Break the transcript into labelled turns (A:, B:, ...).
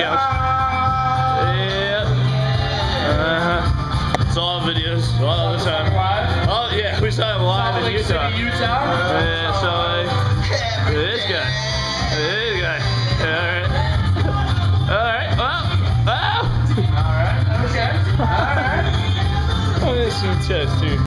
A: Scouts. Yeah. Saw videos all the time. Oh yeah, we saw him live in Utah. Yeah, so this guy. Alright. Well. Oh. Alright. Okay. Alright. Oh, there's some chest too.